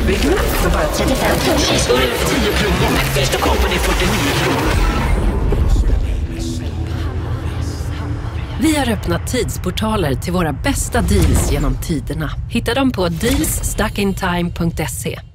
Byggnad för bara 35 000. Historien för 10 kronor. Första kompani 49 kronor. Vi har öppnat tidsportaler till våra bästa deals genom tiderna. Hitta dem på dealsstackintime.se.